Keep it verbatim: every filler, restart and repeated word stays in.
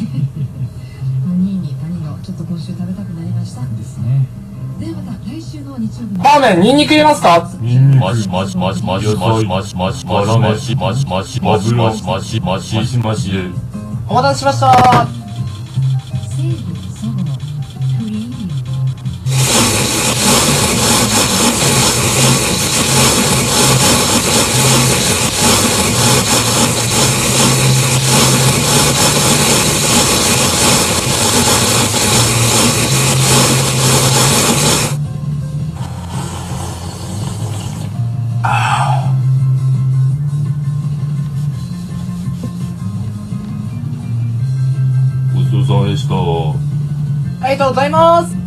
にいに兄のちょっと今週食べたくなりましたですね。 ではまた来週の日曜日にラーメンニンニク入れますか？ ニンニク。 マシマシマシマシマシマシマシマシマシマシマシマシマシマシマシマシマシ。 お待たせしました。 西武そごうクリームごちそうさまでした。 ありがとうございます。